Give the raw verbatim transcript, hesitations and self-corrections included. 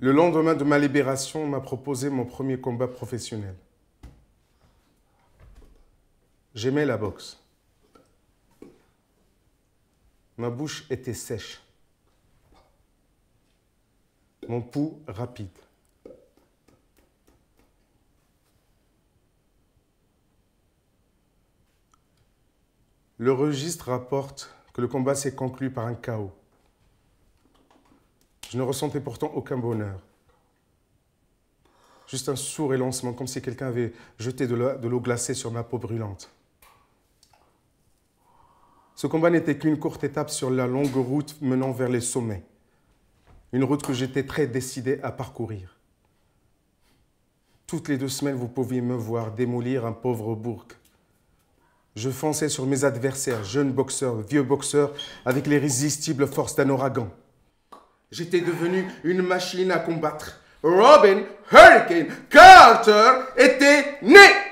Le lendemain de ma libération, on m'a proposé mon premier combat professionnel. J'aimais la boxe. Ma bouche était sèche. Mon pouls rapide. Le registre rapporte que le combat s'est conclu par un K O. Je ne ressentais pourtant aucun bonheur. Juste un sourd élancement, comme si quelqu'un avait jeté de l'eau glacée sur ma peau brûlante. Ce combat n'était qu'une courte étape sur la longue route menant vers les sommets. Une route que j'étais très décidé à parcourir. Toutes les deux semaines, vous pouviez me voir démolir un pauvre bourg. Je fonçais sur mes adversaires, jeunes boxeurs, vieux boxeurs, avec l'irrésistible force d'un ouragan. J'étais devenu une machine à combattre. Robin Hurricane Carter était né!